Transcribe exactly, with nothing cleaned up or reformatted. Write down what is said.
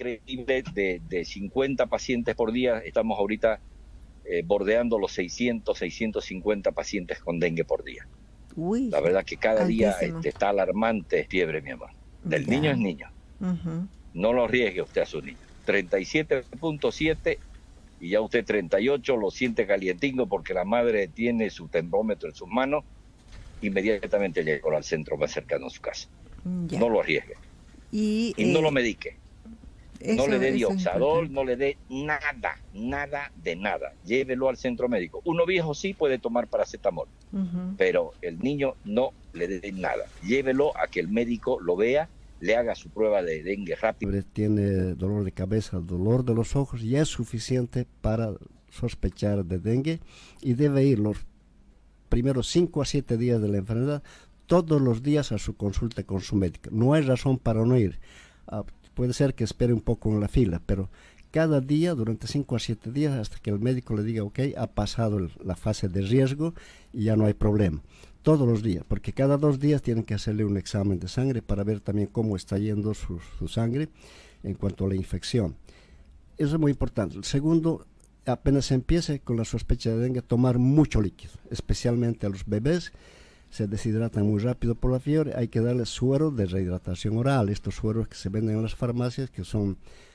increíble, de, de cincuenta pacientes por día, estamos ahorita eh, bordeando los seiscientos, seiscientos cincuenta pacientes con dengue por día. Uy, La verdad que cada día altísimo. este, está alarmante fiebre, mi amor. Del Ya. niño es niño. Ujú. No lo arriesgue usted a su niño. treinta y siete punto siete y ya usted treinta y ocho lo siente calientingo porque la madre tiene su termómetro en sus manos, inmediatamente llegó al centro más cercano a su casa. Ya. No lo arriesgue. Y, Y no eh, lo medique. eso, No le dé eso es dioxadol, importante. no le dé nada, nada de nada. Llévelo al centro médico. Uno viejo sí puede tomar paracetamol, Ujú. pero el niño no le dé nada. Llévelo a que el médico lo vea, le haga su prueba de dengue rápido. Tiene dolor de cabeza, dolor de los ojos, ya es suficiente para sospechar de dengue y debe ir los primeros cinco a siete días de la enfermedad todos los días a su consulta con su médico. No hay razón para no ir. Uh, puede ser que espere un poco en la fila, pero cada día, durante cinco a siete días, hasta que el médico le diga, ok, ha pasado el, la fase de riesgo y ya no hay problema. Todos los días, porque cada dos días tienen que hacerle un examen de sangre para ver también cómo está yendo su, su sangre en cuanto a la infección. Eso es muy importante. El segundo, apenas se empiece con la sospecha de dengue, tomar mucho líquido, especialmente a los bebés. Se deshidratan muy rápido por la fiebre, hay que darles suero de rehidratación oral, estos sueros que se venden en las farmacias, que son